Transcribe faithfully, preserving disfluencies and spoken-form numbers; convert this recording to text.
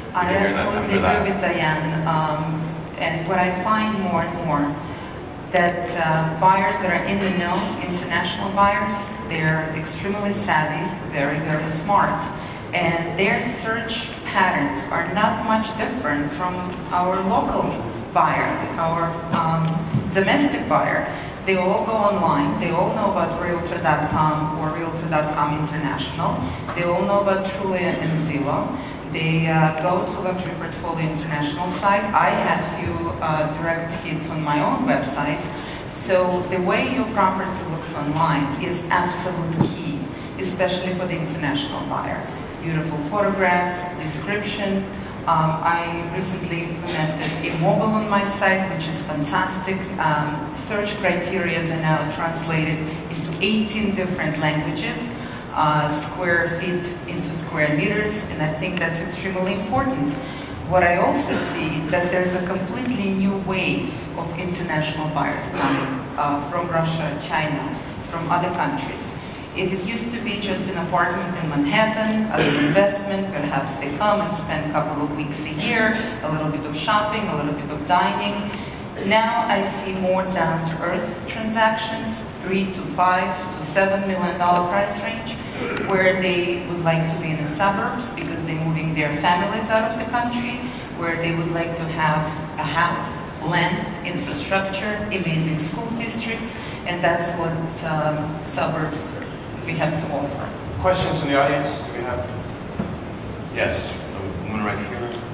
I You're not absolutely after that. agree with Diane. Um, and what I find more and more, that uh, buyers that are in the know, international buyers, they're extremely savvy, very, very smart. And their search patterns are not much different from our local buyer, our um, domestic buyer. They all go online, they all know about Realtor dot com or Realtor dot com International. They all know about Trulia and Zillow. They uh, go to Luxury Portfolio International site. I had few uh, direct hits on my own website. So the way your property looks online is absolutely key, especially for the international buyer. Beautiful photographs, description. Um, I recently implemented a mobile on my site, which is fantastic. Um, search criteria are now translated into eighteen different languages, uh, square feet into square meters, and I think that's extremely important. What I also see that there's a completely new wave of international buyers coming uh, from Russia, China, from other countries. If it used to be just an apartment in Manhattan as an investment, perhaps they come and spend a couple of weeks a year, a little bit of shopping, a little bit of dining. Now I see more down-to-earth transactions, three to five to seven million dollar price range, where they would like to be in the suburbs because they're moving their families out of the country, where they would like to have a house, land, infrastructure, amazing school districts, and that's what um, suburbs we have to offer. Questions from the audience? Do we have? Yes, the woman right here.